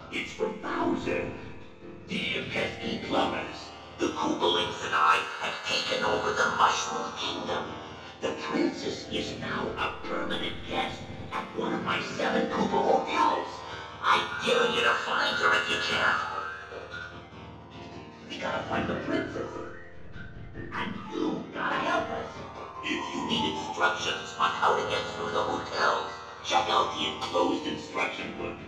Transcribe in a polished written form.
It's for Bowser. Dear pesky plumbers, the Koopalings and I have taken over the Mushroom Kingdom. The princess is now a permanent guest at one of my 7 Koopa hotels. I dare you to find her if you can. We gotta find the princess. And you gotta help us. If you need instructions on how to get through the hotels, check out the enclosed instruction book.